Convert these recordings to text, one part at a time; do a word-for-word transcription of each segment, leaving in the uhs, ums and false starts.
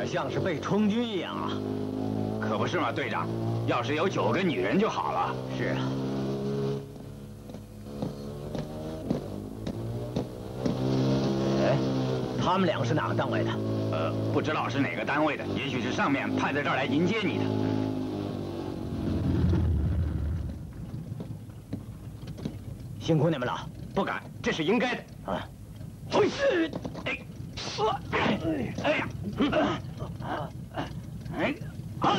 可像是被充军一样啊！ 可不是嘛，队长，要是有九个女人就好了。 是啊。哎，他们两个是哪个单位的？ 呃，不知道是哪个单位的，也许是上面派在这儿来迎接你的。 辛苦你们了。 不敢，这是应该的。 啊！ 嘿，哎，我，哎呀，哎，哎，哎。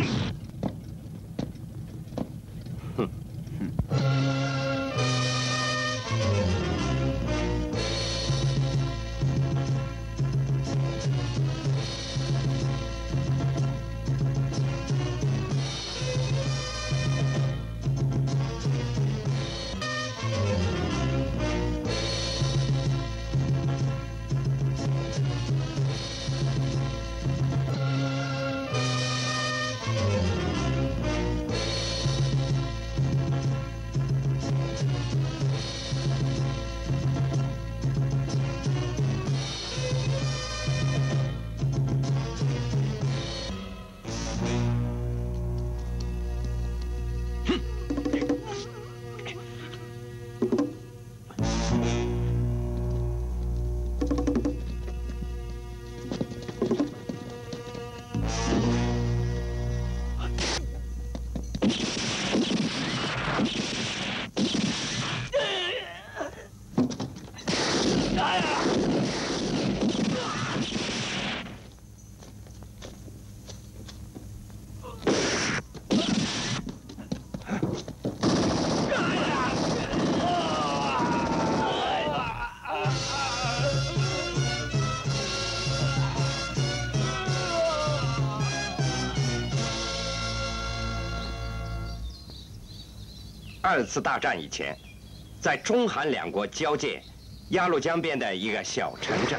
二次大战以前，在中韩两国交界、鸭绿江边的一个小城镇，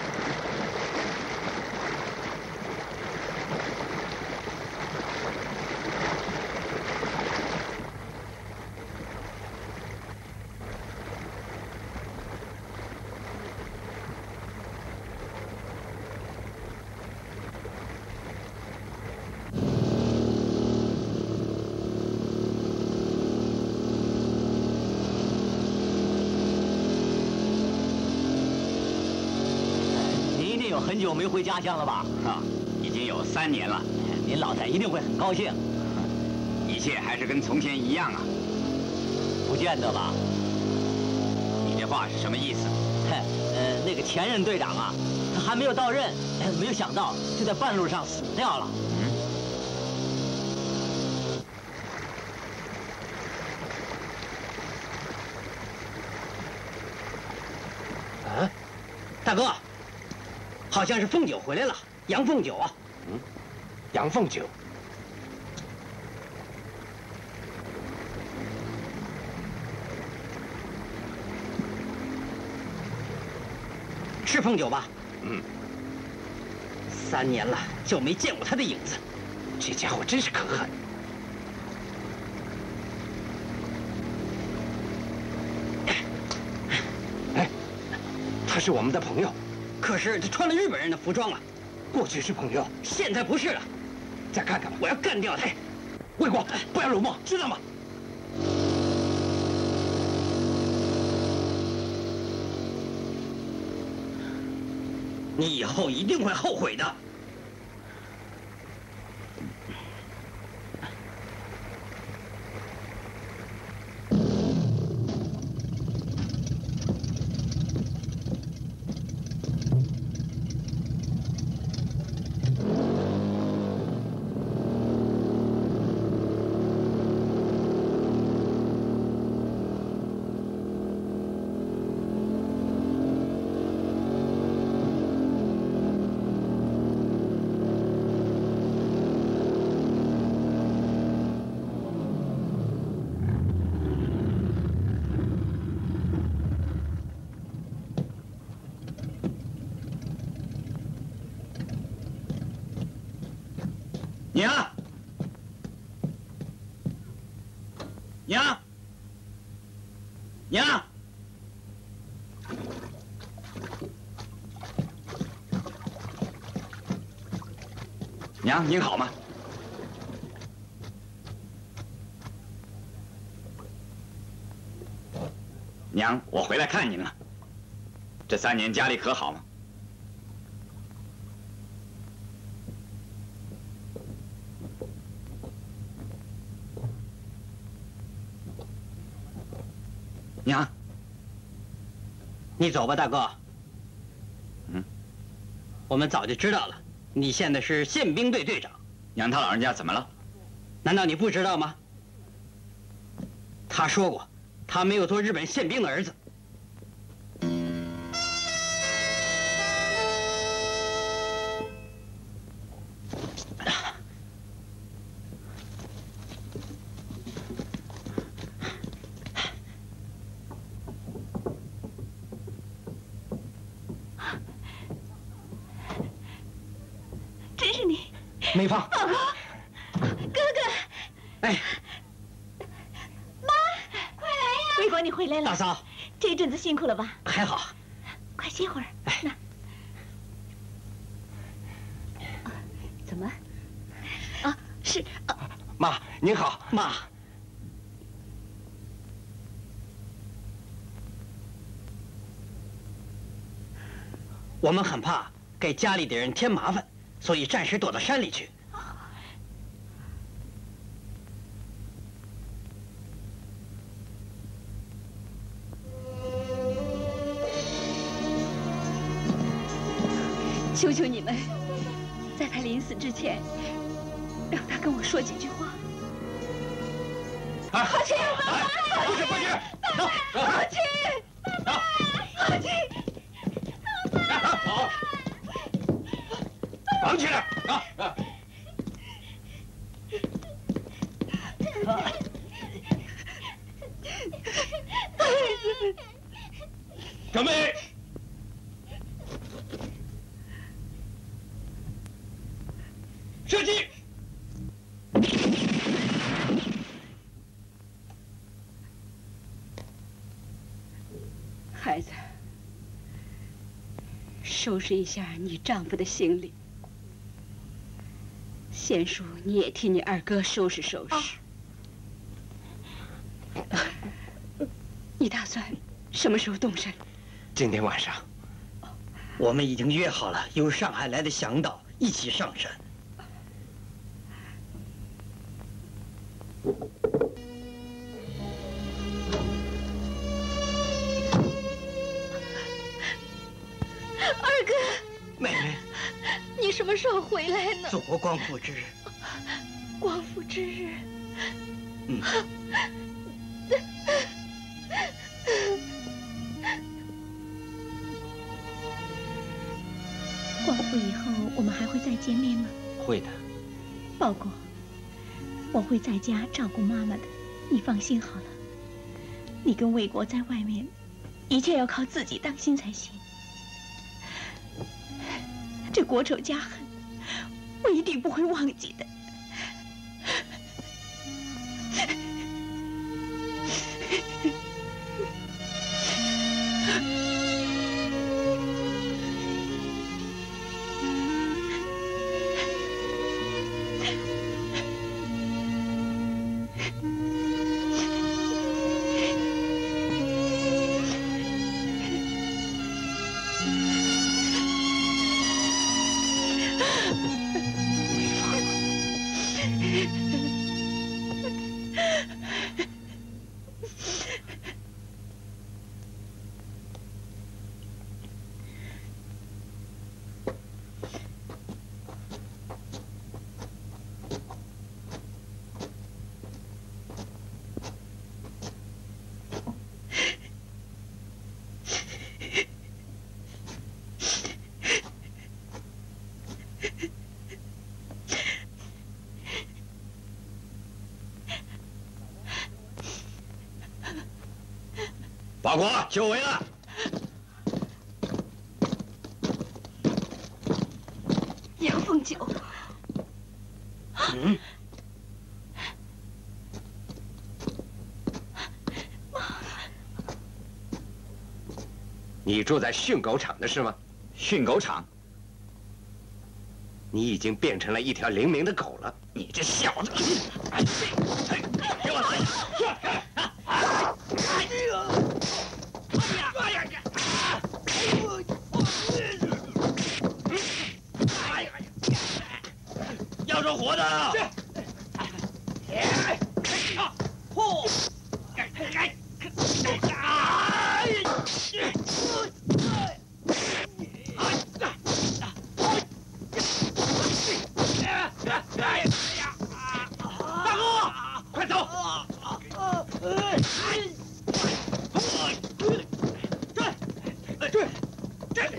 很久没回家乡了吧？ 啊，已经有三年了。 您老太一定会很高兴。 一切还是跟从前一样啊？ 不见得吧？ 你这话是什么意思？ 嘿，呃，那个前任队长啊，他还没有到任，没有想到就在半路上死掉了。嗯。啊，大哥。 好像是凤九回来了，杨凤九啊。 嗯，杨凤九。 是凤九吧？ 嗯。 三年了就没见过他的影子， 这家伙真是可恨。哎，他是我们的朋友。 可是他穿了日本人的服装啊， 过去是朋友， 现在不是了。 再看看吧， 我要干掉他！ 魏国，不要辱没，知道吗？ 你以后一定会后悔的。 娘，娘，娘， 娘，您好吗？娘，我回来看您了。这三年家里可好吗？娘， 你走吧，大哥。 嗯， 我们早就知道了，你现在是宪兵队队长。 娘，他老人家怎么了？ 难道你不知道吗？他说过，他没有做日本宪兵的儿子。梅芳， 宝宝，哥哥， 哎， 妈，快来呀！微国，你回来了。 大嫂， 这一阵子辛苦了吧？ 还好。 快歇会儿。 哎， 那怎么？啊，是啊。 妈，您好， 妈。我们很怕给家里的人添麻烦。所以暂时躲到山里去。 求求你们，在他临死之前，让他跟我说几句话。 啊！ 好去，妈妈！ 不许不许！走， 好去， 走， 好去！ 好。绑起来！啊啊！准备，射击！ 孩子，收拾一下你丈夫的行李。贤叔，你也替你二哥收拾收拾。哦、你打算什么时候动身？ 今天晚上。 我们已经约好了，由上海来的向导一起上山。 二哥， 妹妹。 你什么时候回来呢？ 祖国光复之日。 光复之日。 嗯。 光复以后，我们还会再见面吗？ 会的。 报国，我会在家照顾妈妈的，你放心好了。你跟卫国在外面，一切要靠自己当心才行。这国仇家恨，我一定不会忘记的。 报国，久违了。 杨凤九。 嗯。 你住在训狗场的是吗？ 训狗场。 你已经变成了一条灵敏的狗了。 你这小子！哎，给我来！哎呀！哎呀！哎呀！要着活的！哎！嚯！哎！哎！大哥，快走！这这这！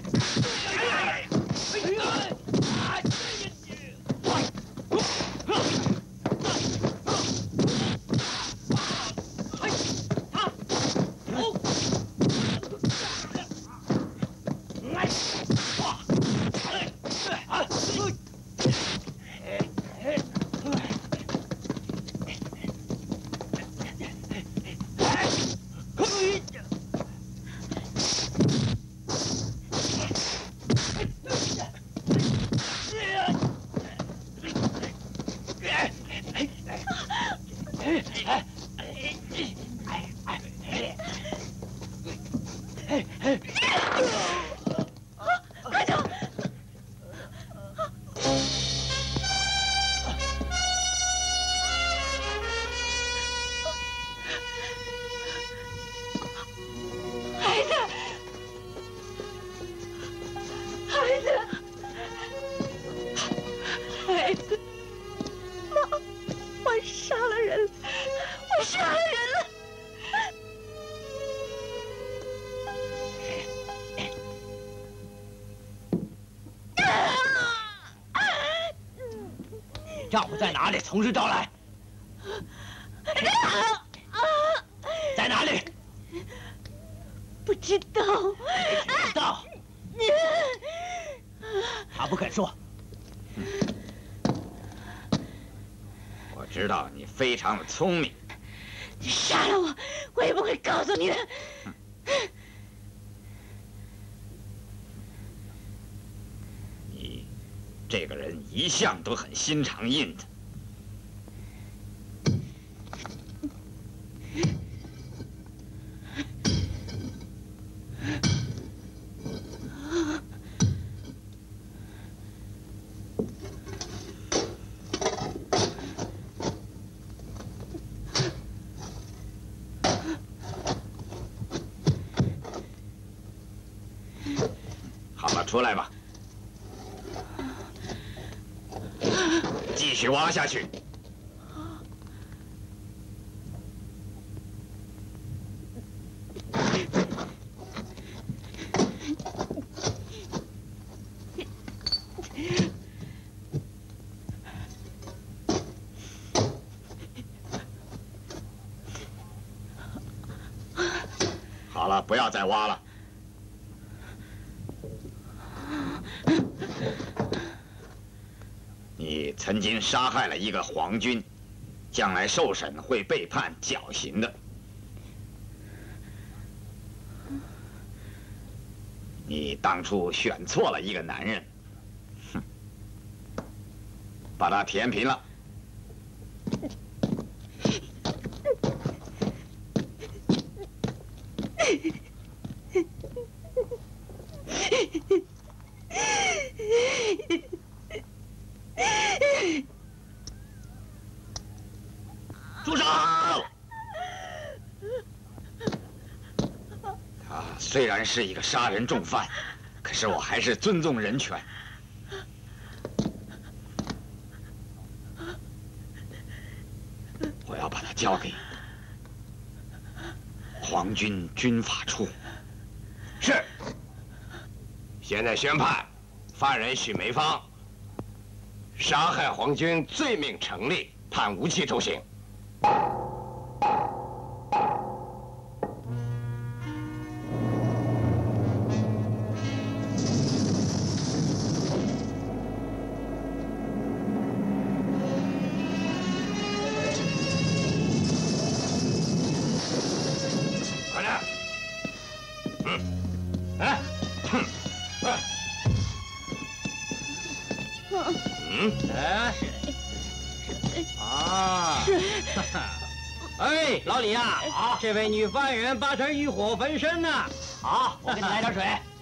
丈夫在哪里？从实招来。在哪里？ 不知道。 不知道。他不肯说。 我知道你非常的聪明。 你杀了我，我也不会告诉你的。 你这个人一向都很心肠硬的。好了，出来吧。继续挖下去。好了，不要再挖了。你曾经杀害了一个皇军，将来受审会被判绞刑的。你当初选错了一个男人，哼，把他填平了。住手！他虽然是一个杀人重犯，可是我还是尊重人权。我要把他交给皇军军法处。 是。现在宣判，犯人许梅芳杀害皇军罪名成立，判无期徒刑。快点！嗯，哎，哼，哎。 嗯， 哎，啊，哎，老李呀，好，这位女犯人八成欲火焚身呢。好，我给你来点水。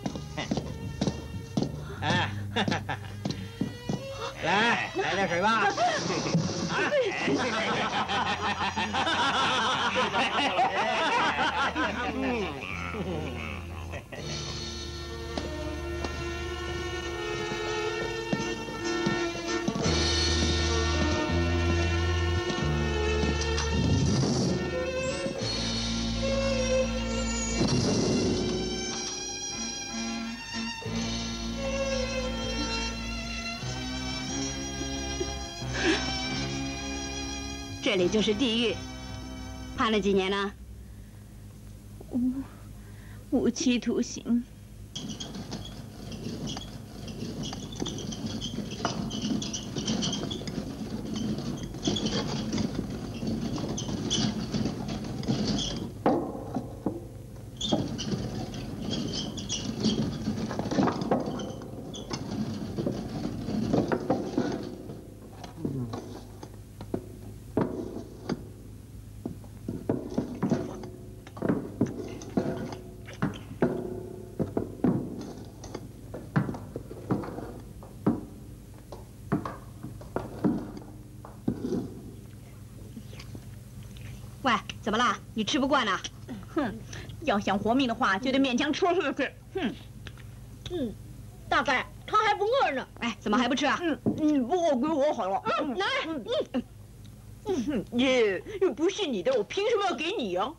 哎，来，来点水吧。 这里就是地狱，判了几年呢？ 无无期徒刑。 喂，怎么了？你吃不惯呢？ 哼，要想活命的话，就得勉强吃下去。哼， 嗯，大概他还不饿呢。 哎，怎么还不吃啊？ 嗯嗯，不过归我好了。 嗯，来，嗯嗯哼，耶，又不是你的，我凭什么要给你啊？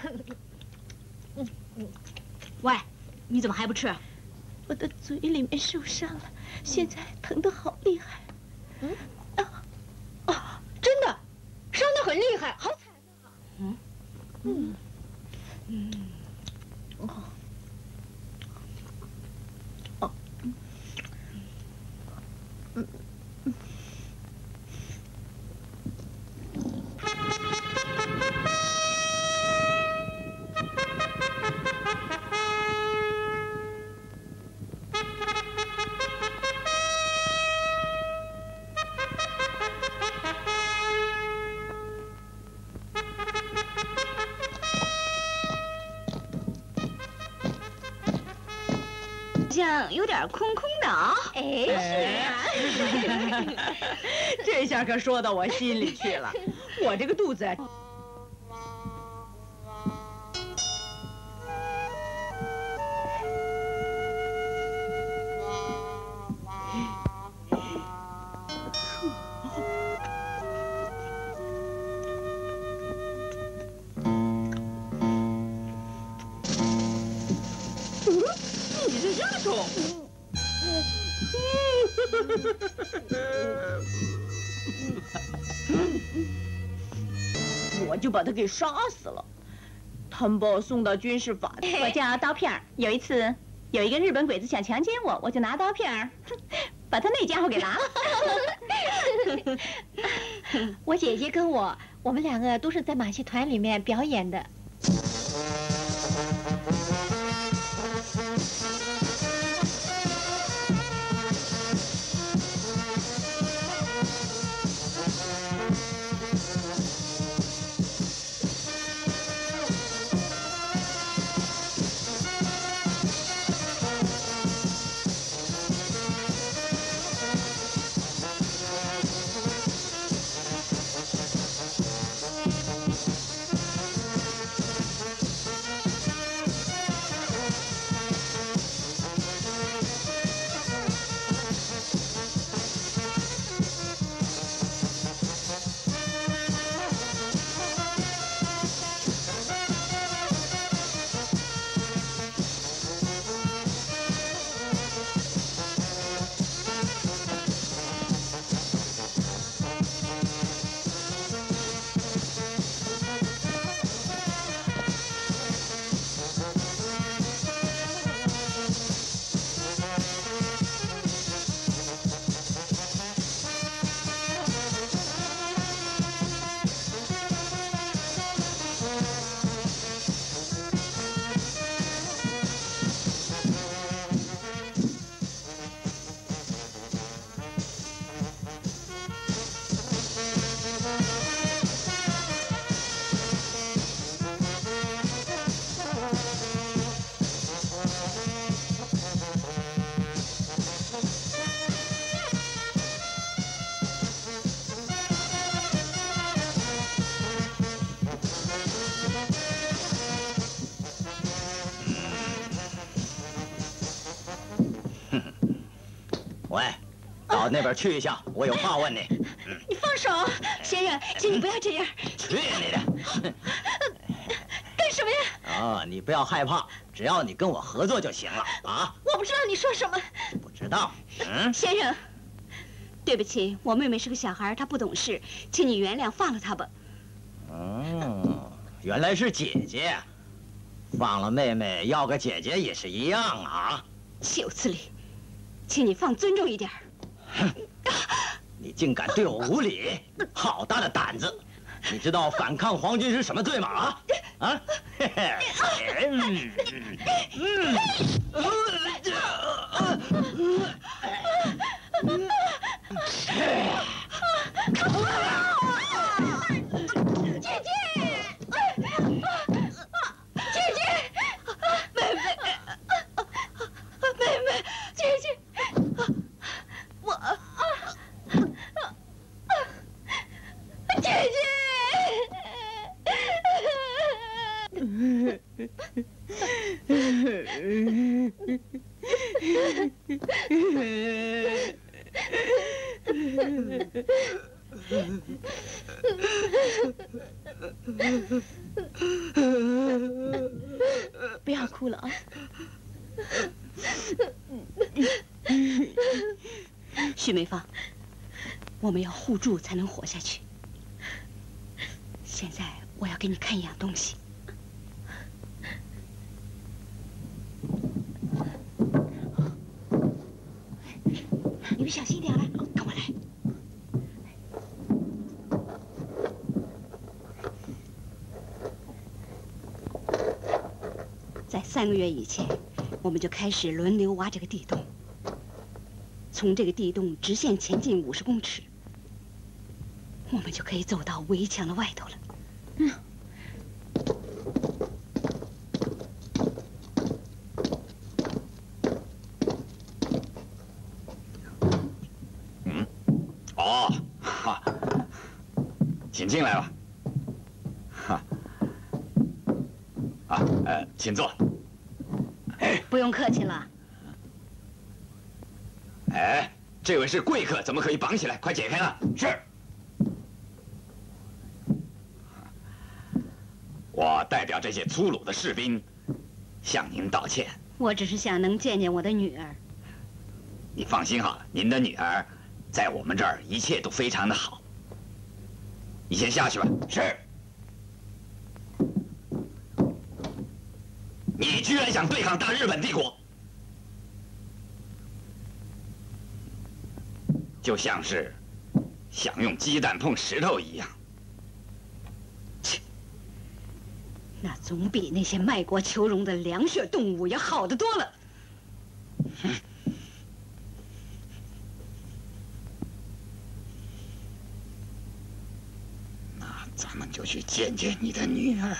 喂，你怎么还不吃？ 我的嘴里面受伤了，现在疼得好厉害。 嗯，啊，啊，真的，伤得很厉害，好惨啊！ 嗯嗯嗯，哦，哦，嗯嗯。 好像有点空空的啊。 哎，是啊， 这下可说到我心里去了。我这个肚子，你这丫头。我就把他给杀死了。他们把我送到军事法庭。我叫刀片儿。有一次，有一个日本鬼子想强奸我，我就拿刀片儿把他那家伙给拿了。 我姐姐跟我，我们两个都是在马戏团里面表演的。 到那边去一下，我有话问你。 嗯、你放手，先生，请你不要这样。 去你的！ 干什么呀？ 啊，你不要害怕，只要你跟我合作就行了啊！ 我不知道你说什么。 不知道？嗯， 先生，对不起，我妹妹是个小孩，她不懂事，请你原谅，放了她吧。 哦，原来是姐姐，放了妹妹要个姐姐也是一样啊！ 岂有此理！请你放尊重一点。 哼，你竟敢对我无礼，好大的胆子！你知道反抗皇军是什么罪吗？啊啊！嘿嘿，嗯嗯嗯。 姐姐，姐姐，妹妹，妹妹，姐姐，我，姐姐。不要哭了啊！ 许梅芳，我们要互助才能活下去。现在我要给你看一样东西。 你们小心点，来， 跟我来。在三个月以前，我们就开始轮流挖这个地洞。从这个地洞直线前进五十公尺，我们就可以走到围墙的外头了。嗯。 嗯，哦，哈，请进来吧。哈，啊，呃，请坐。 不用客气了。 哎，这位是贵客，怎么可以绑起来？快解开啊！是。我代表这些粗鲁的士兵，向您道歉。 我只是想能见见我的女儿。 你放心哈，您的女儿在我们这儿一切都非常的好。你先下去吧。是。你居然想对抗大日本帝国，就像是想用鸡蛋碰石头一样。 切，那总比那些卖国求荣的凉血动物要好得多了。 哼。那咱们就去见见你的女儿。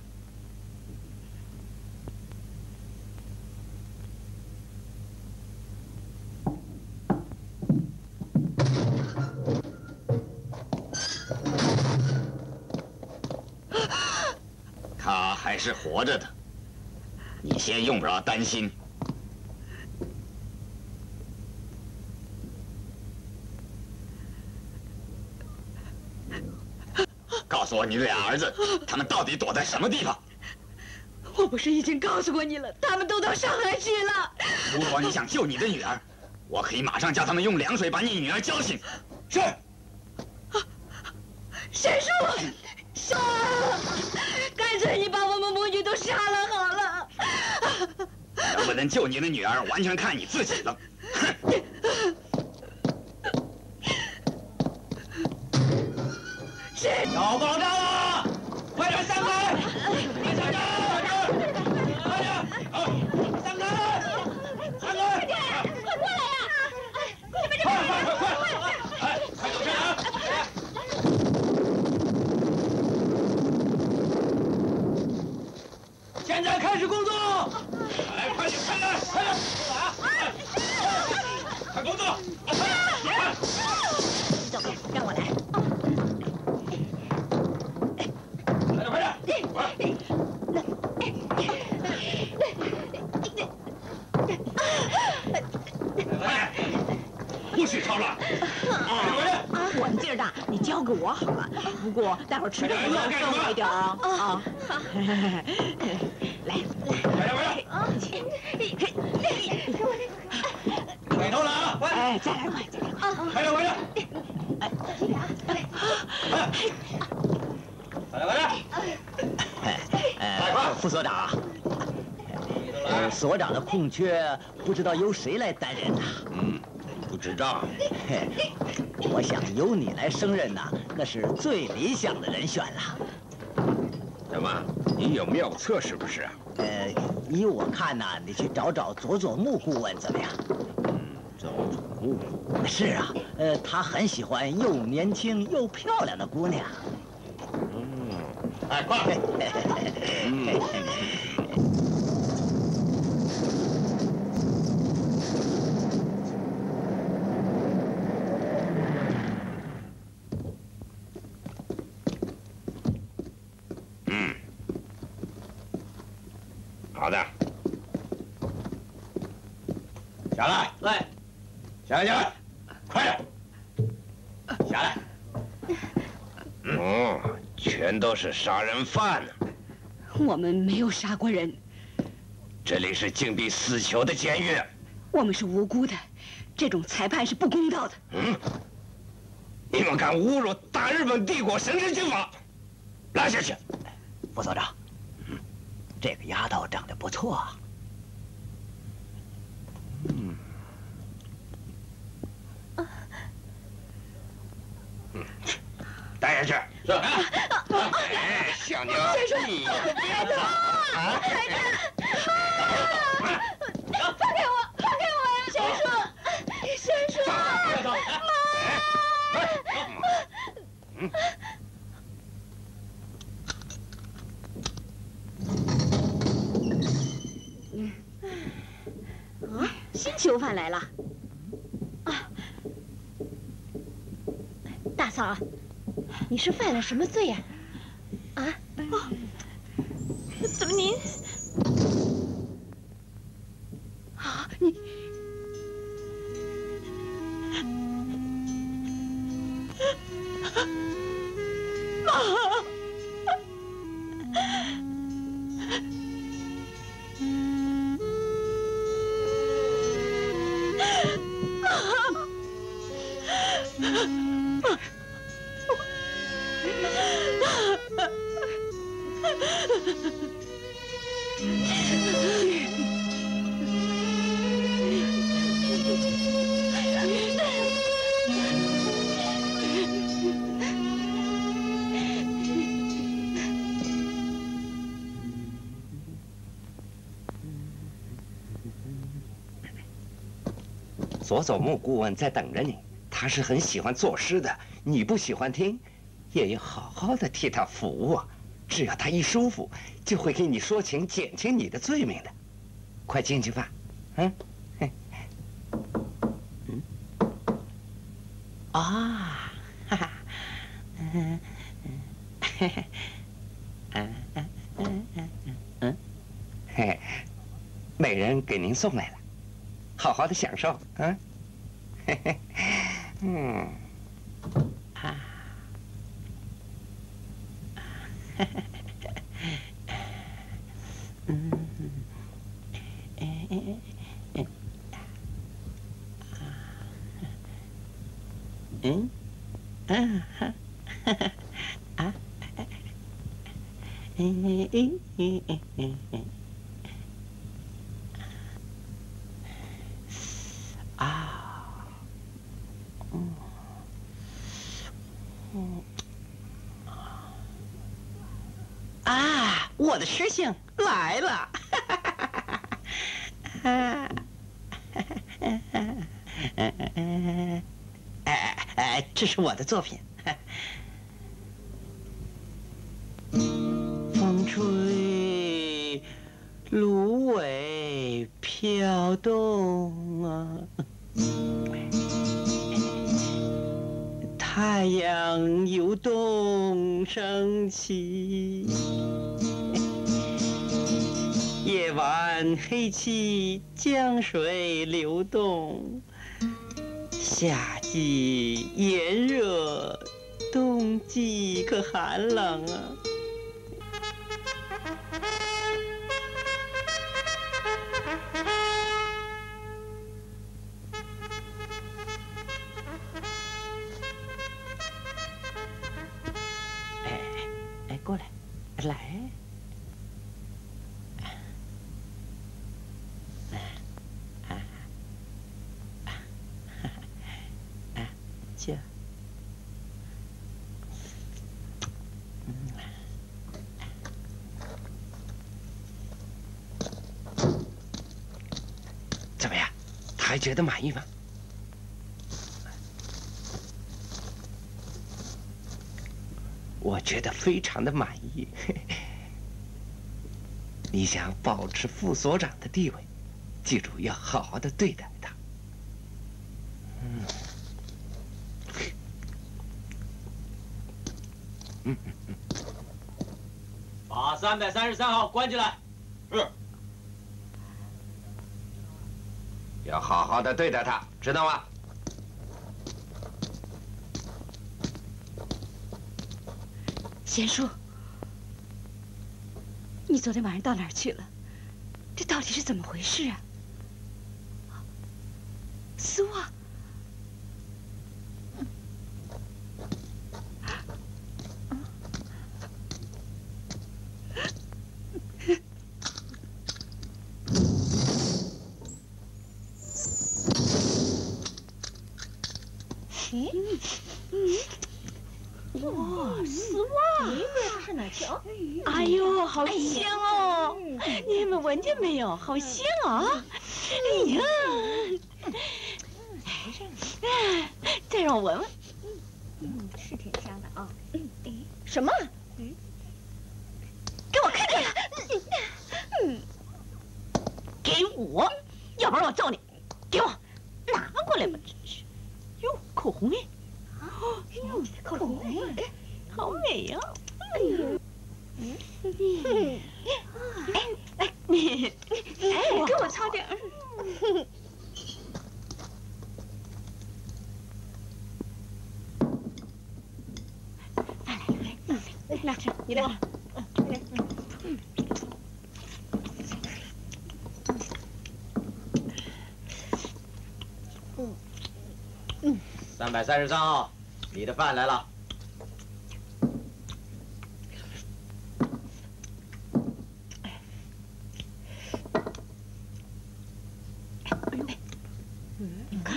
他还是活着的，你先用不着担心。告诉我你的俩儿子，他们到底躲在什么地方？ 我不是已经告诉过你了，他们都到上海去了。 如果你想救你的女儿，我可以马上叫他们用凉水把你女儿浇醒。是。 谁说我？杀！干脆你把我们母女都杀了好了。 能不能救你的女儿，完全看你自己了。哼！ 谁？ 要爆炸了！快点散开！别吵架！快点！好，散开！散开！ 快点！快过来呀！你们这快快快快！哎，快走开啊！现在开始工作！来，快点，快点，快点，过来啊！快工作！ 走开，让我来。 我们劲儿大，你交给我好了。不过待会儿吃的不要分我一点啊啊！好，来， 回来回来！ 啊， 回头了啊！ 哎，再来块，再来块。 回来回来！ 哎， 回来回来！呃，副所长，呃，所长的空缺不知道由谁来担任呐？ 嗯，不知道。 嘿，我想由你来升任呐，那是最理想的人选了。 怎么？你有妙策是不是啊？ 呃，依我看呐，你去找找佐佐木顾问怎么样？ 嗯，佐佐木。 是啊，呃，他很喜欢又年轻又漂亮的姑娘。 嗯， 哎，快！ 嗯。嗯，好的。下来， 来， 下来，下来，快点，下来。哦，全都是杀人犯呢。 我们没有杀过人， 这里是禁闭死囚的监狱。 我们是无辜的，这种裁判是不公道的。 嗯，你们敢侮辱大日本帝国神圣宪法，拉下去！ 副所长，这个丫头长得不错啊。 嗯。嗯，带下去。是。哎，小妞。 先生， 你孩子， 啊！ 孩子，放开我，放开我呀！先生，先生，妈！ 嗯。 啊，新囚犯来了。啊，大嫂啊，你是犯了什么罪呀？啊？哦，怎么您？啊，你。 佐佐木顾问在等着你，他是很喜欢作诗的，你不喜欢听，也要好好的替他服务啊。只要他一舒服，就会给你说情，减轻你的罪名的。快进去吧，嗯，嗯，啊，哈哈，嗯，嘿嘿，嗯嗯嗯嗯嗯，嘿，美人给您送来了。好好的享受，啊，嘿嘿，嗯，啊，嗯，哎哎哎，嗯，嗯，哈，哈哈，啊，哎哎哎哎哎哎。啊，嗯，嗯，啊，我的师兄来了，啊，哎哎，这是我的作品。风吹，芦苇飘动啊。太阳游动升起，夜晚黑漆，江水流动，夏季季炎热，冬季可寒冷啊。哎哎，过来，来。 这，怎么样？他还觉得满意吗？我觉得非常的满意。你想保持副所长的地位，记住要好好的对待他。嗯。 嗯嗯嗯， 把三百三十三号关进来。是。 要好好的对待他，知道吗？ 贤叔，你昨天晚上到哪儿去了？这到底是怎么回事啊？丝袜。 哇，丝袜！这是哪去？哎呦，好香哦！你们闻见没有？好香啊！哎呀，再让我闻闻。 嗯，是挺香的啊。 嗯，什么？嗯，给我看看。嗯，给我，要不然我揍你。给我，拿过来吧，真是。哟，口红哎。 哦，口红哎，好美呀！哎呦，嗯，哎哎，你，哎，给我擦点儿。来来来，拿着，你的，嗯， 嗯，嗯，三百三十三号。 你的饭来了。 哎呦，你看，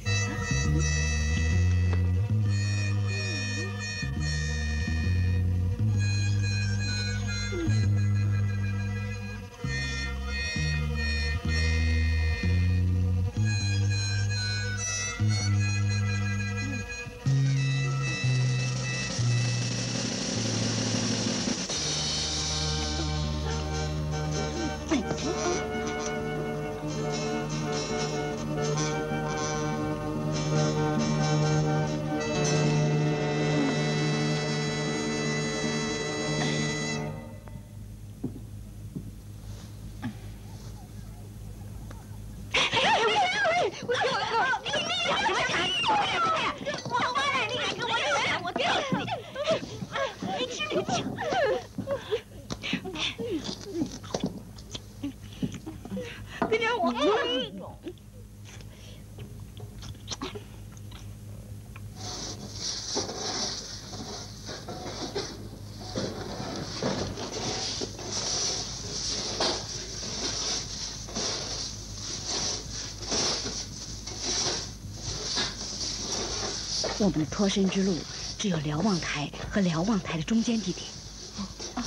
给点我。 我们的脱身之路只有瞭望台和瞭望台的中间地点。 哦，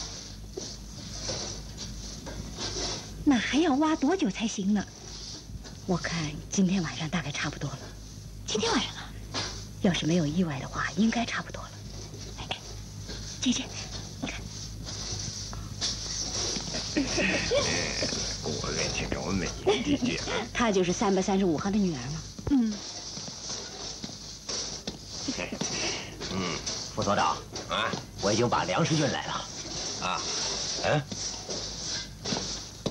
那还要挖多久才行呢？ 我看今天晚上大概差不多了。 今天晚上啊？ 要是没有意外的话，应该差不多了。 哎，姐姐，你看。 我面前给我美一句啊！ 她就是三百三十五号的女儿吗？ 嗯。 嗯，副所长啊，我已经把粮食运来了。 啊，嗯。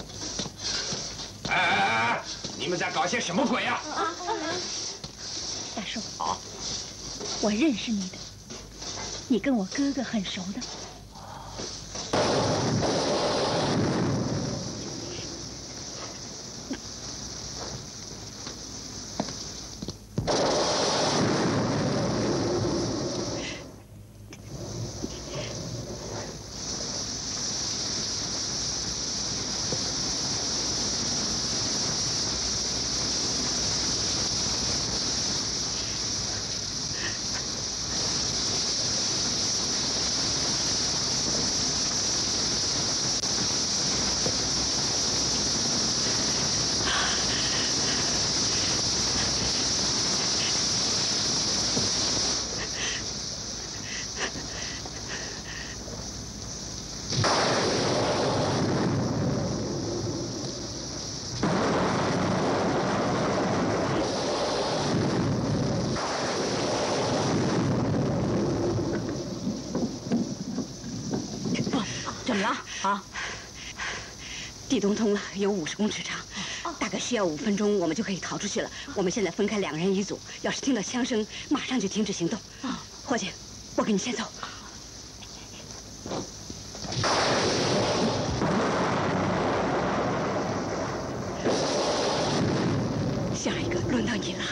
哎哎哎！你们在搞些什么鬼啊？ 大叔， 好， 我认识你的，你跟我哥哥很熟的。 怎么了？啊？ 地洞通了，有五十公尺长，大概需要五分钟，我们就可以逃出去了。我们现在分开两人一组，要是听到枪声，马上就停止行动。伙计，我跟你先走。下一个轮到你了。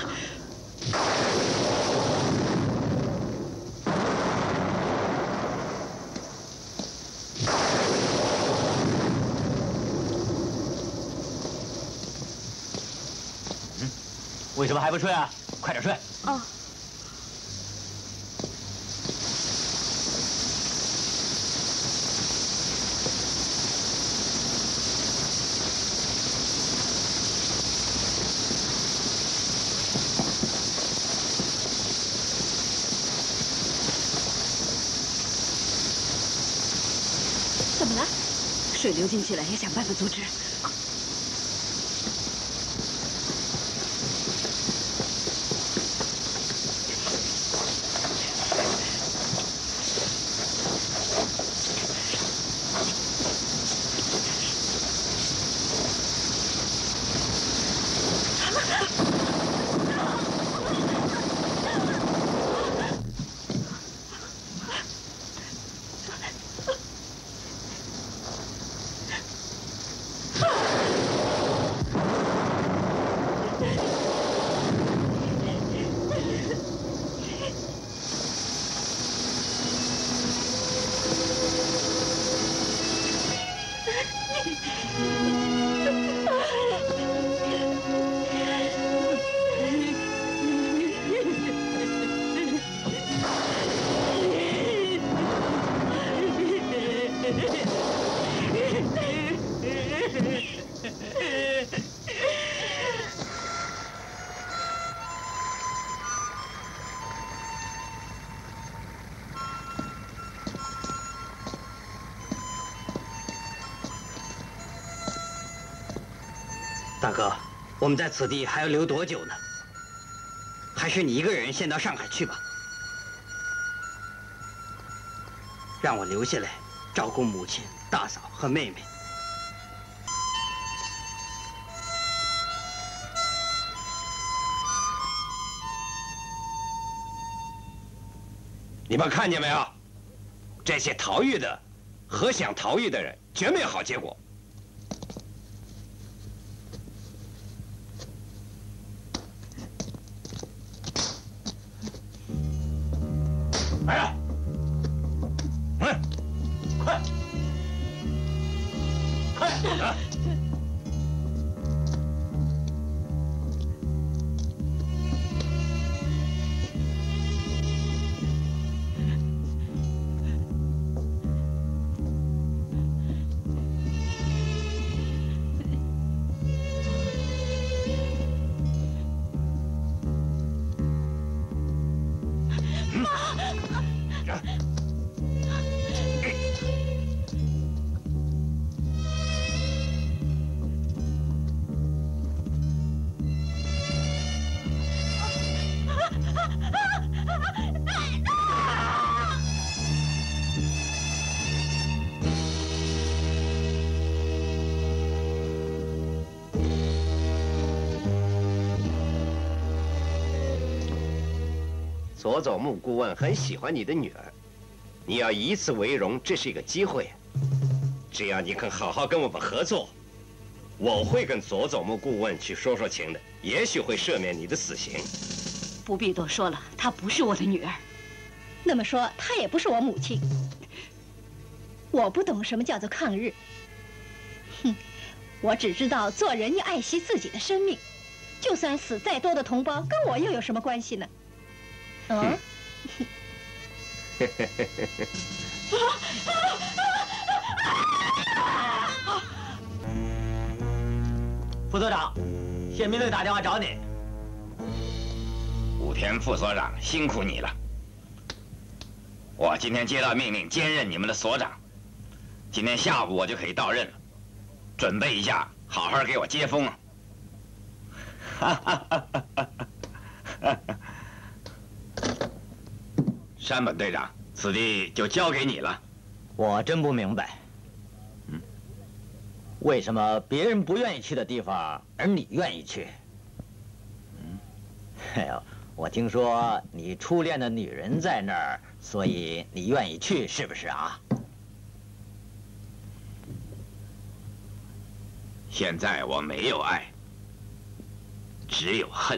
为什么还不睡啊？快点睡！ 哦。 怎么了？水流进去了，要想办法阻止。 大哥，我们在此地还要留多久呢？还是你一个人先到上海去吧，让我留下来照顾母亲、大嫂和妹妹。 你们看见没有？这些逃狱的和想逃狱的人绝没有好结果。来呀！嗯，快，快啊！ 左总目顾问很喜欢你的女儿，你要以此为荣，这是一个机会。只要你肯好好跟我们合作，我会跟左总目顾问去说说情的，也许会赦免你的死刑。 不必多说了，她不是我的女儿。 那么说，她也不是我母亲。我不懂什么叫做抗日。哼，我只知道做人要爱惜自己的生命，就算死再多的同胞，跟我又有什么关系呢？嗯。 副所长，宪兵队打电话找你。 武田副所长，辛苦你了。我今天接到命令，兼任你们的所长。今天下午我就可以到任了，准备一下，好好给我接风啊！哈哈哈哈哈！山本队长，此地就交给你了。 我真不明白，嗯，为什么别人不愿意去的地方，而你愿意去？嗯，哎呦，我听说你初恋的女人在那儿，所以你愿意去，是不是啊？ 现在我没有爱，只有恨。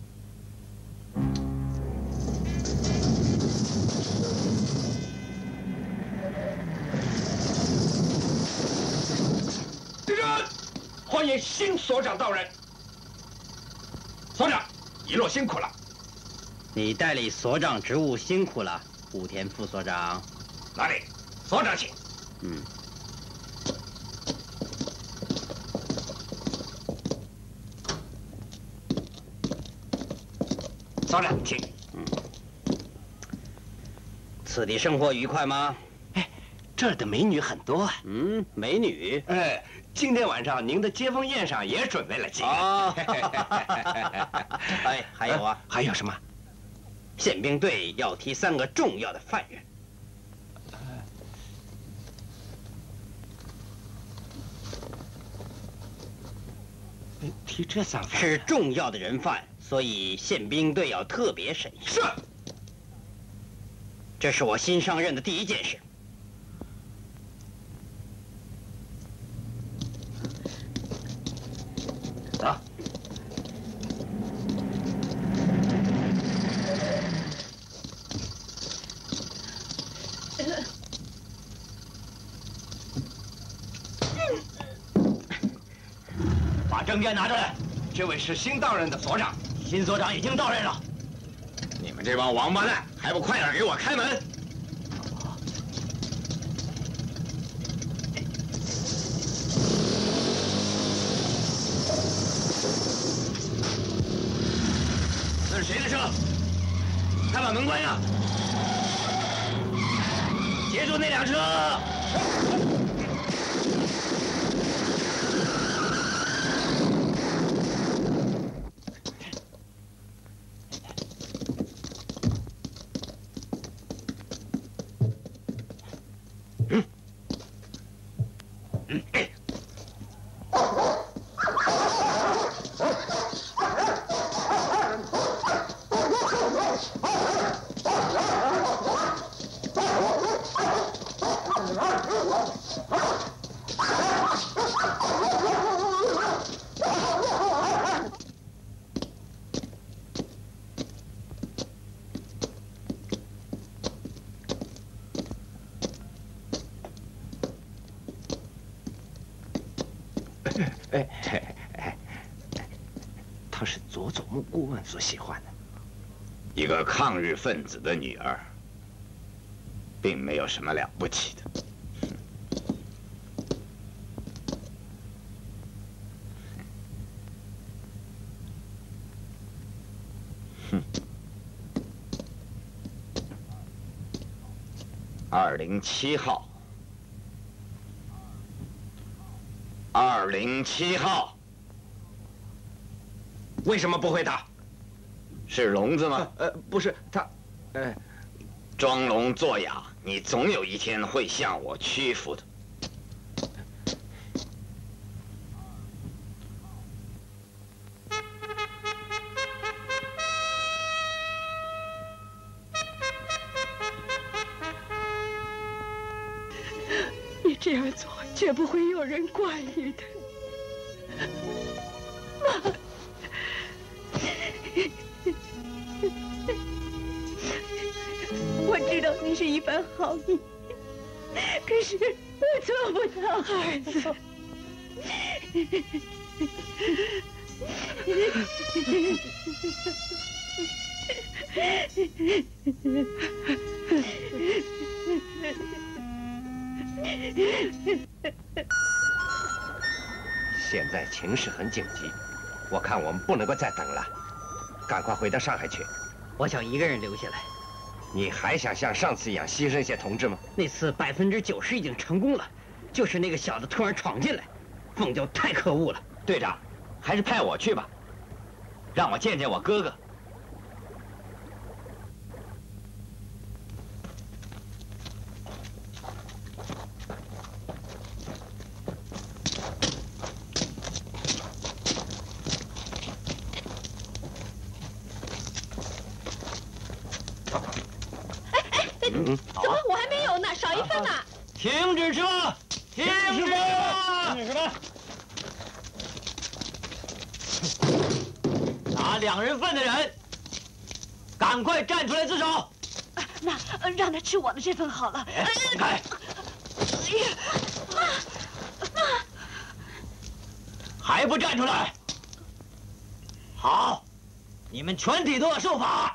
队长，欢迎新所长到任。所长，一路辛苦了。 你代理所长职务辛苦了，武田副所长。 哪里？所长请。 嗯。 所长，请。 嗯。此地生活愉快吗？ 哎，这儿的美女很多啊。 嗯，美女。 哎，今天晚上您的接风宴上也准备了几个。 哦。哎，还有啊， 还有什么？ 宪兵队要提三个重要的犯人。 提这三犯是重要的人犯，所以宪兵队要特别审议。 是。 这是我新上任的第一件事。 走。 把证件拿出来。 这位是新到任的所长， 新所长已经到任了。 你们这帮王八蛋，还不快点给我开门！那是谁的车？快把门关上！截住那辆车！ 哎哎哎，她是佐佐木顾问所喜欢的。 一个抗日分子的女儿，并没有什么了不起的。哼。二零七号。二零七号， 为什么不回答？ 是聋子吗？ 呃，不是他，呃， 装聋作哑，你总有一天会向我屈服的。 这样做绝不会有人怪你的，妈。我知道你是一番好意，可是我做不到，儿子。 现在情势很紧急，我看我们不能够再等了，赶快回到上海去。 我想一个人留下来。 你还想像上次一样牺牲一些同志吗？ 那次百分之九十已经成功了，就是那个小子突然闯进来，凤娇太可恶了。 队长，还是派我去吧，让我见见我哥哥。 嗯，怎么我还没有呢？少一份呢！ 停止车！停止车！ 停止什么？ 拿两人份的人，赶快站出来自首！ 那让他吃我的这份好了。 放开！ 哎呀，妈，妈， 还不站出来？好，你们全体都要受罚。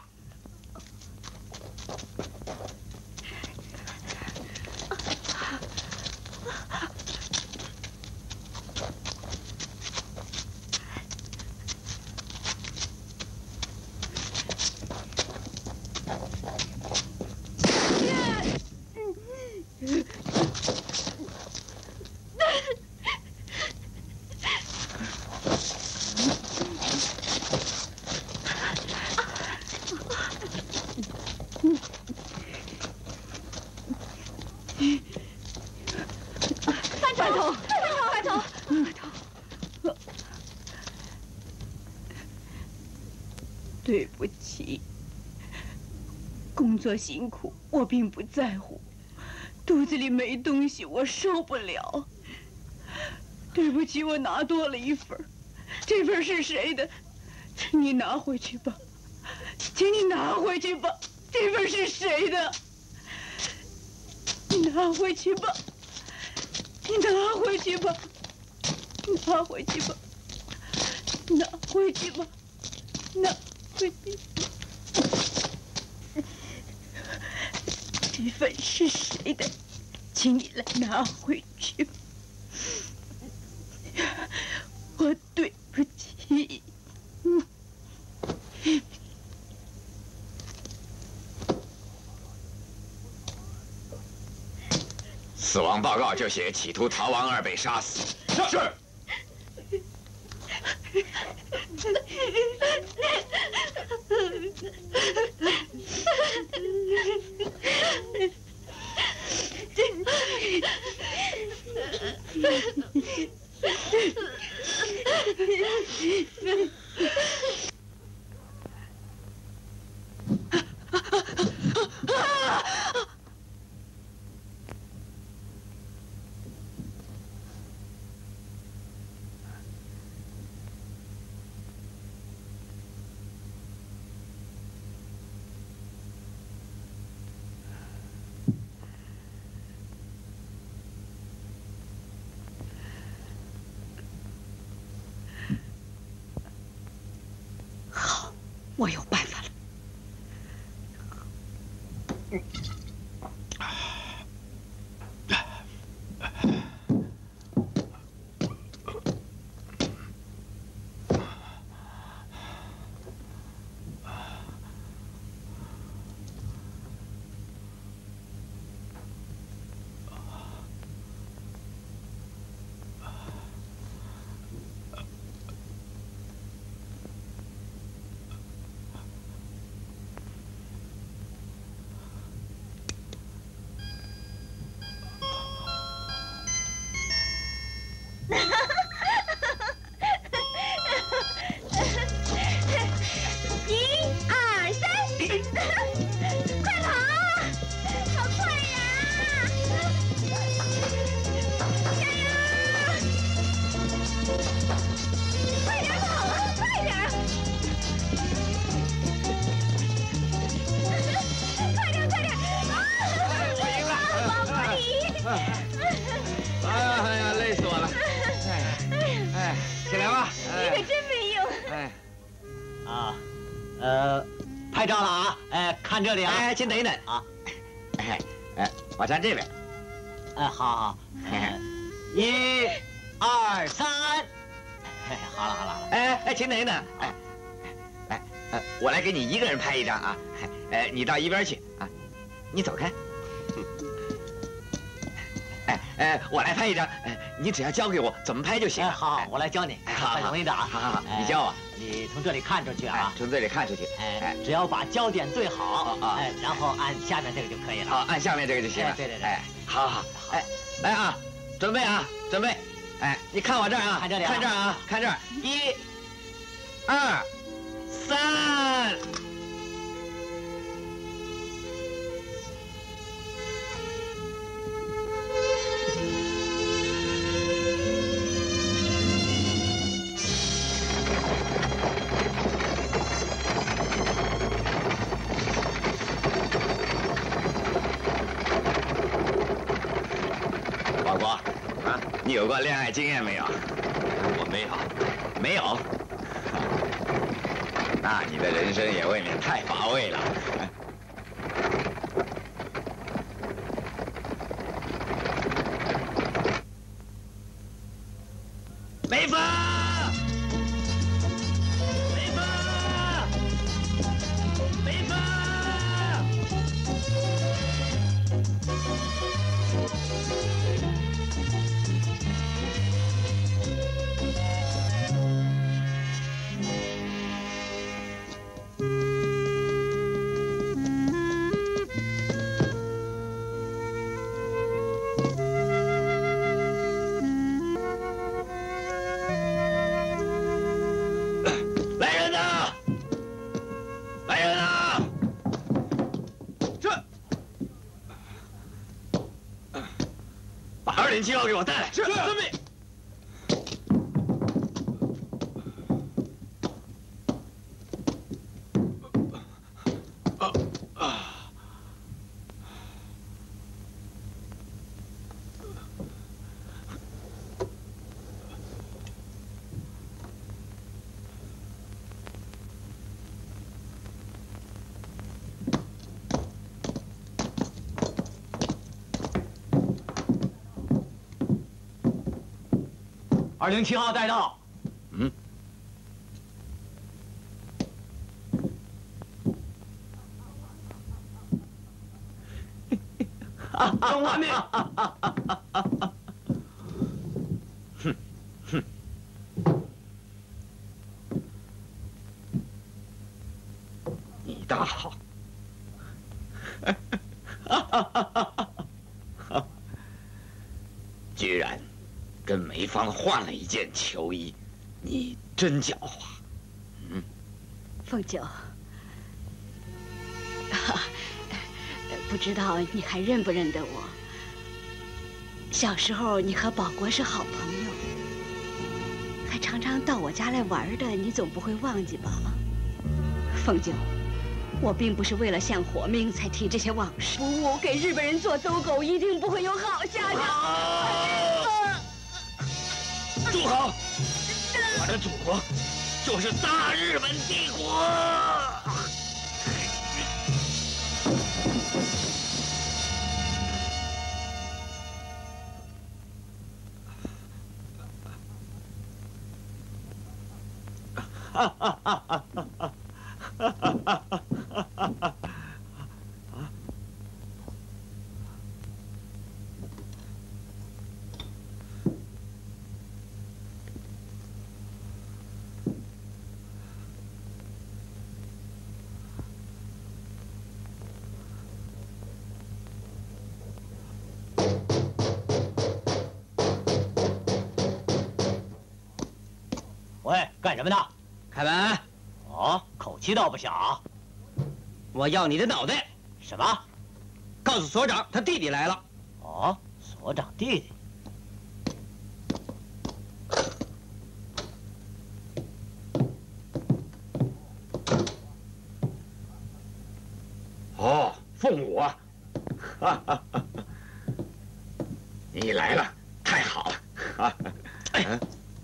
对不起，工作辛苦，我并不在乎。肚子里没东西，我受不了。对不起，我拿多了一份，这份是谁的？请你拿回去吧，请你拿回去吧，这份是谁的？你拿回去吧，你拿回去吧，拿回去吧，拿回去吧，拿。回去，这份是谁的？请你来拿回去。我对不起。 死亡报告就写企图逃亡而被杀死。是。 我有办法了。 哎呀哎呀，累死我了！哎哎，起来吧！ 你可真没用！ 哎， 啊，呃，拍照了啊！哎，看这里啊！ 哎，先等一等啊！哎哎，我站这边。 哎，好好。哎，一、二、三。哎，好了好了。 哎哎，请等一等。哎，来，呃，我来给你一个人拍一张啊。哎，你到一边去啊，你走开。哎哎，我来拍一张，哎，你只要教给我怎么拍就行了。 好，我来教你。 哎，好， 很容易的啊。 好好好，你教我。 你从这里看出去啊， 从这里看出去。 哎，只要把焦点对好，哎，然后按下面这个就可以了。 好，按下面这个就行了。 对对对。 哎，好好，哎，来啊，准备啊，准备。哎，你看我这儿啊， 看这里， 看这儿啊，看这儿，一、二、三。宝国，啊，你有过恋爱经验没有？ 我没有， 没有。那你的人生也未免太乏味了。没分！没分！没分！来人呐！来人呐！这，把二零七号给我带来。是，遵命。 二零七号带到。 嗯。 中华命。 哼哼。你倒好。居然跟梅芳换了一件球衣，你真狡猾。嗯， 凤九，不知道你还认不认得我？小时候你和保国是好朋友，还常常到我家来玩的，你总不会忘记吧？凤九，我并不是为了向火命才提这些往事。不误给日本人做走狗，一定不会有好下场。 住口！我的祖国就是大日本帝国。哈哈哈哈哈哈！哈哈哈哈哈哈！ 喂，干什么呢？ 开门！ 哦，口气倒不小。 我要你的脑袋！ 什么？ 告诉所长，他弟弟来了。 哦，所长弟弟。 哦，凤舞啊！哈哈哈！ 你来了，太好了啊！哎，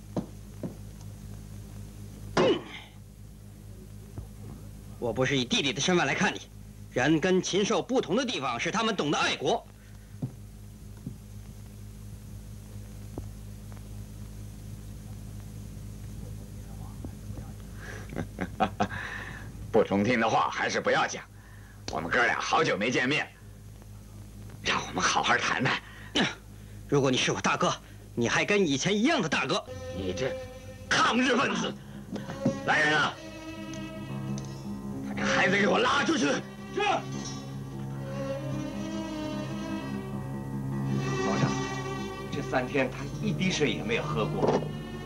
我不是以弟弟的身份来看你，人跟禽兽不同的地方是他们懂得爱国。 不中听的话还是不要讲。我们哥俩好久没见面，让我们好好谈谈。 如果你是我大哥，你还跟以前一样的大哥。 你这抗日分子！来人啊！把这孩子给我拉出去！是。 老长，这三天他一滴水也没有喝过。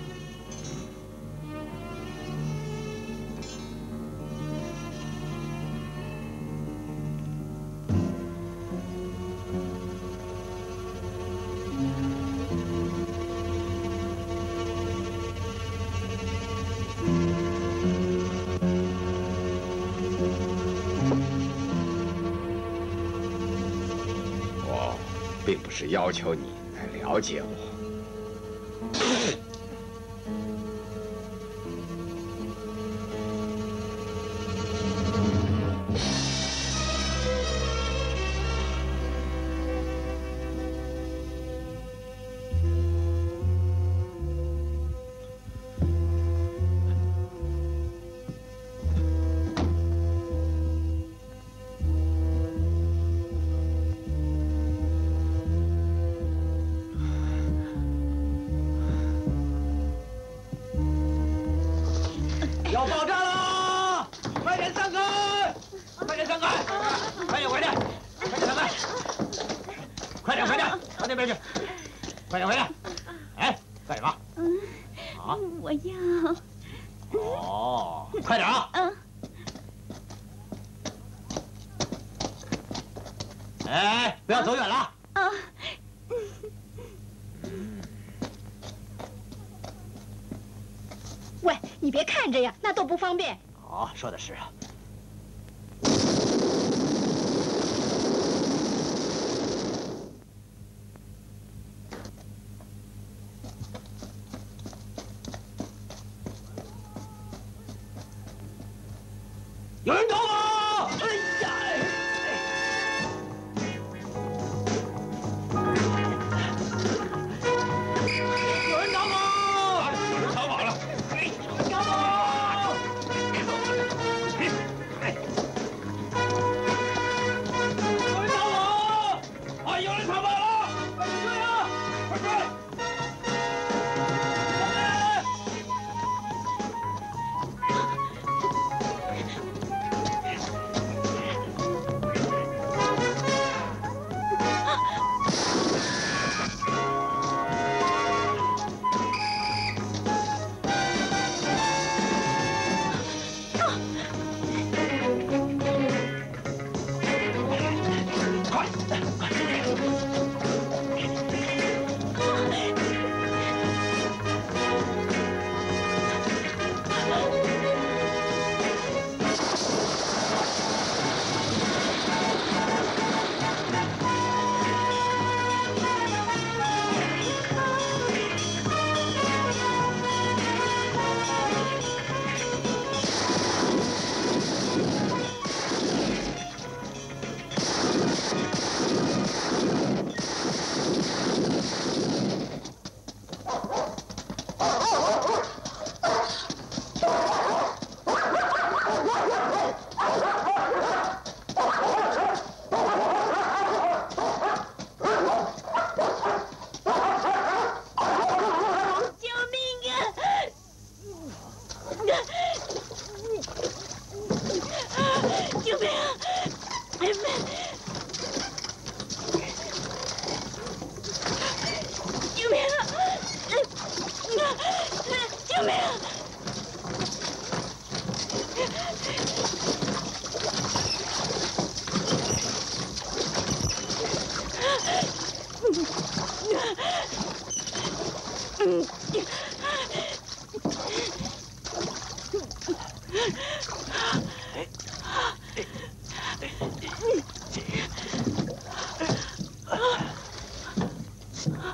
并不是要求你来了解我。 要爆炸了！快点散开！快点散开！快点回来！快点散开！快点回来！到那边去！快点回来！哎，干什么？ 嗯， 啊？ 我要。 哦，快点啊！ 嗯。 哎，不要走远了。 啊。 喂，你别看着呀，那多不方便。 哦，说的是啊。有人找我！哎呀！有人找我！ 有人逃跑了！ 啊！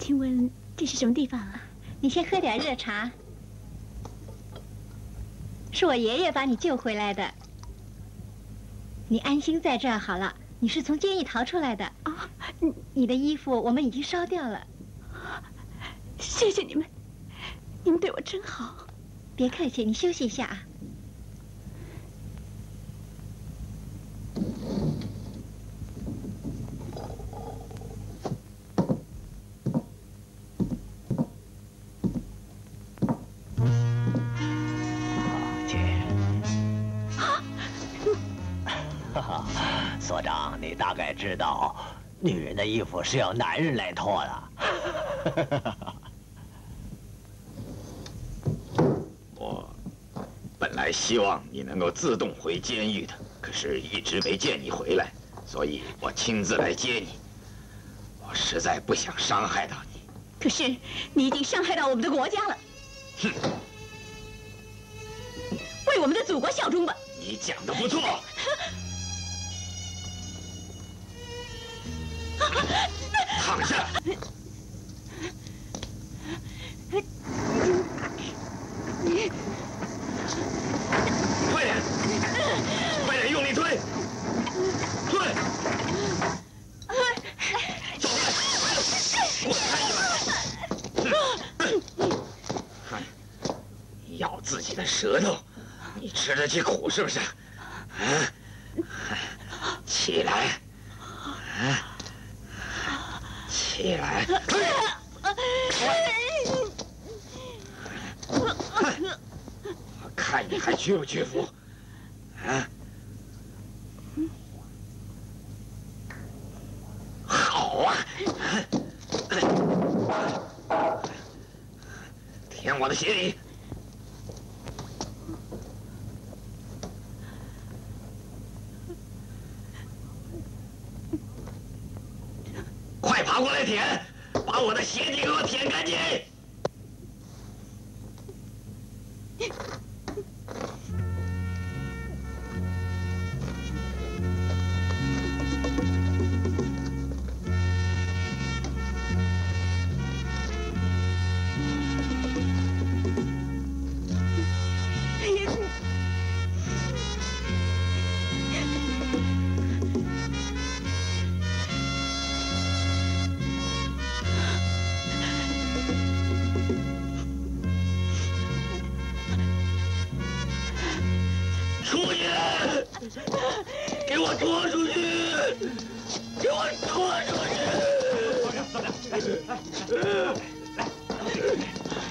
请问这是什么地方啊？你先喝点热茶。是我爷爷把你救回来的。你安心在这儿好了。你是从监狱逃出来的啊？你的衣服我们已经烧掉了。谢谢你们，你们对我真好。别客气，你休息一下啊。 所长，你大概知道，女人的衣服是要男人来脱的。 我本来希望你能够自动回监狱的，可是一直没见你回来，所以我亲自来接你。我实在不想伤害到你。 可是你已经伤害到我们的国家了。 哼！ 为我们的祖国效忠吧。 你讲的不错。躺下！快点，快点，用力推，推！走开！滚开你们！哼！咬自己的舌头，你吃得起苦是不是？啊！起来！啊！起来！我看你还屈不屈服？啊！好啊！舔我的鞋底！快爬过来舔，把我的鞋底给我舔干净！给我拖出去！给我拖出去！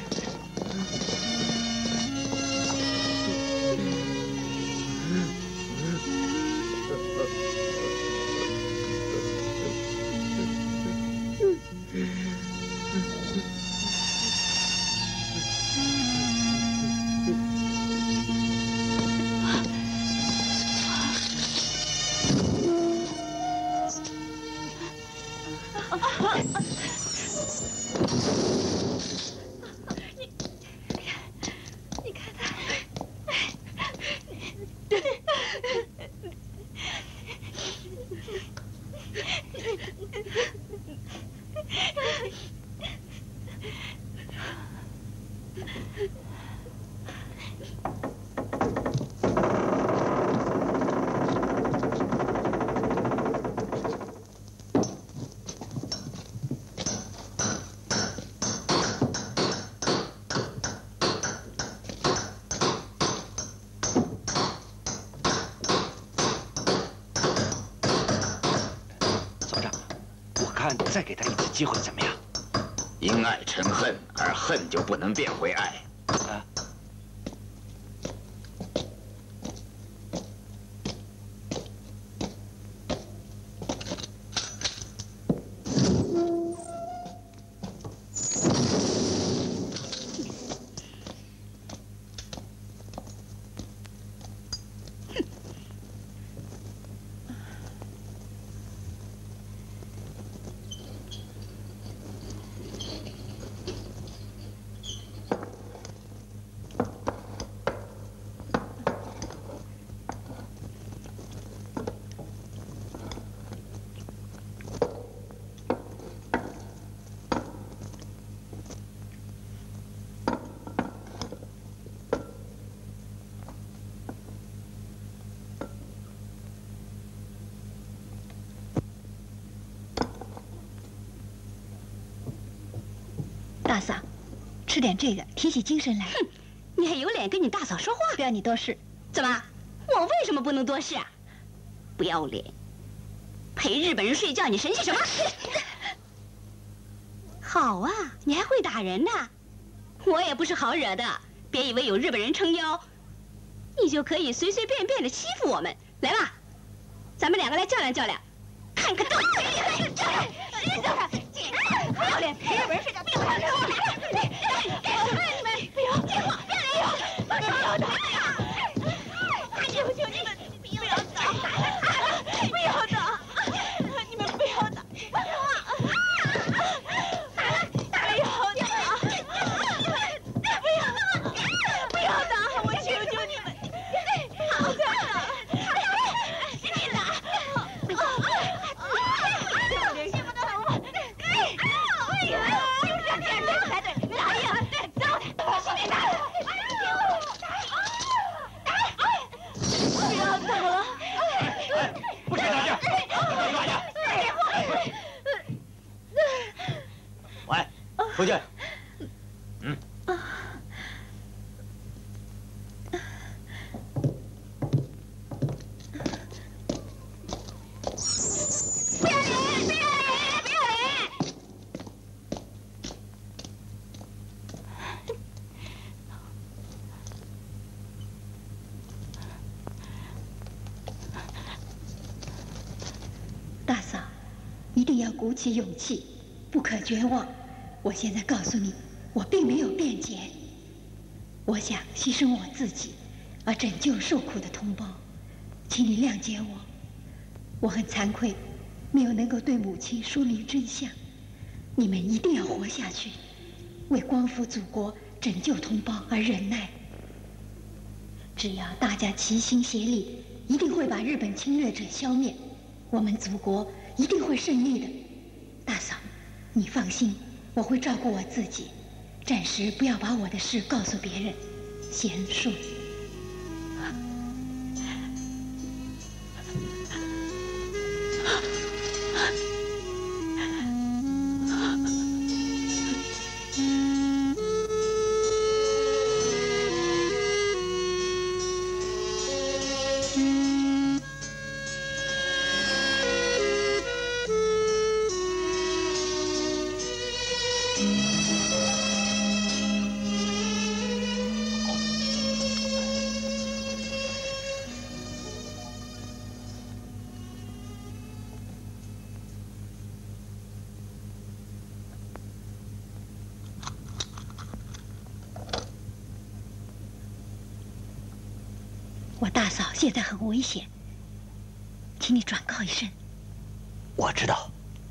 再给他一次机会怎么样？ 因爱成恨，而恨就不能变回爱。 啊！ 大嫂，吃点这个，提起精神来。 哼，你还有脸跟你大嫂说话？ 不要你多事。 怎么？我为什么不能多事啊？不要脸！陪日本人睡觉，你神气什么？好啊，你还会打人呢？我也不是好惹的，别以为有日本人撑腰，你就可以随随便便的欺负我们。来吧，咱们两个来较量较量，看看到底谁厉害！不要脸，陪日本人睡觉，不要脸！你们不要电话，不要脸！放手！求求你们，不要打！不要打！你们不要打！不要打！不要打！不要！不要打！我求求你们！好的，使劲打！见不得了！哎呀，就是要这样对付才对！打呀！走，使劲打！不要打了！ 不许打架！打架！ 喂，出去。 嗯。 不要脸！不要脸！不要脸！ 大嫂，一定要鼓起勇气，不可绝望。我现在告诉你，我并没有辩解。我想牺牲我自己，而拯救受苦的同胞，请你谅解我。我很惭愧，没有能够对母亲说明真相。你们一定要活下去，为光复祖国、拯救同胞而忍耐。只要大家齐心协力，一定会把日本侵略者消灭。我们祖国一定会胜利的，大嫂，你放心，我会照顾我自己，暂时不要把我的事告诉别人。贤顺。我大嫂现在很危险，请你转告一声。 我知道。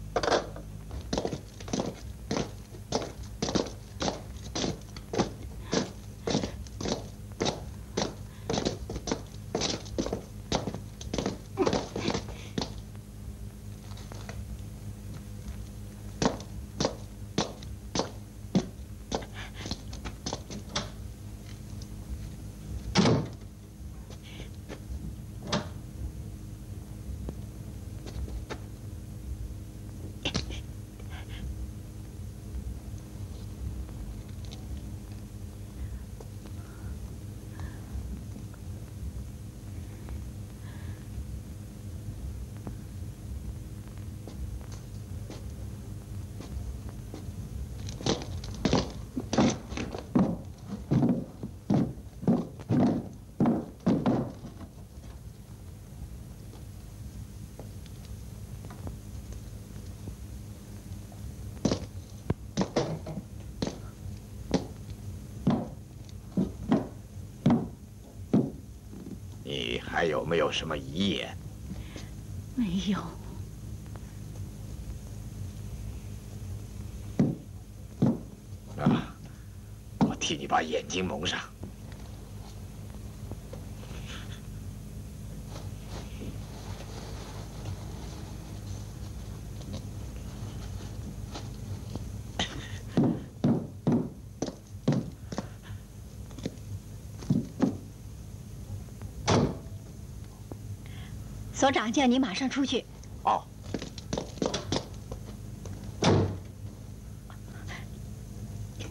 你还有没有什么遗言？ 没有。 啊，我替你把眼睛蒙上。 所长叫你马上出去。 哦。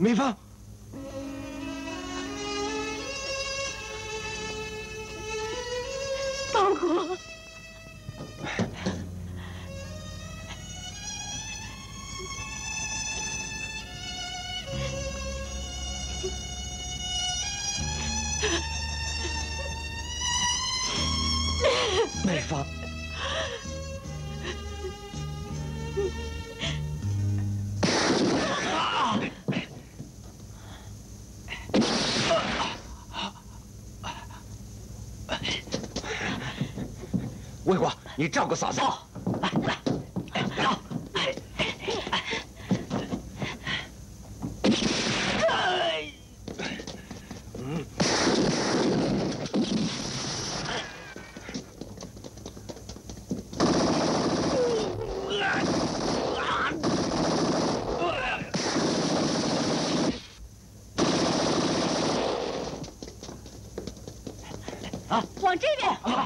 梅芳， 包公。 梅芳， 魏国，你照顾嫂子。 来来，走。 嗯。 啊，往这边。啊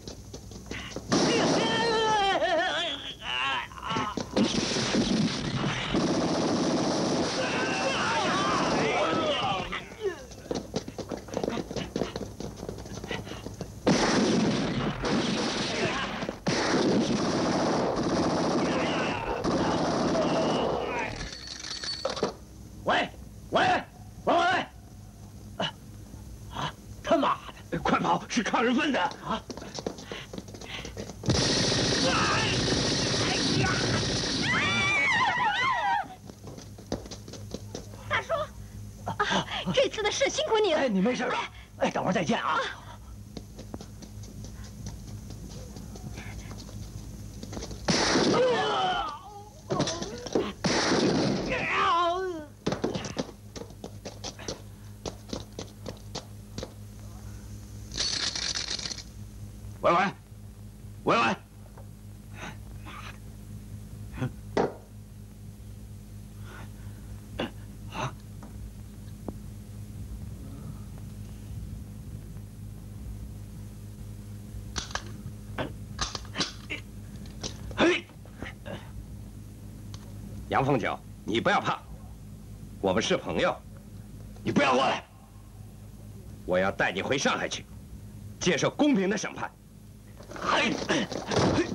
喂喂喂喂！啊！他妈的，快跑！是抗日分子啊！ 大叔，啊，这次的事辛苦你了。 哎，你没事吧？哎，等会儿再见啊。 喂喂，喂喂。 杨凤九，你不要怕，我们是朋友， 你不要过来！ 我要带你回上海去，接受公平的审判。 嘿。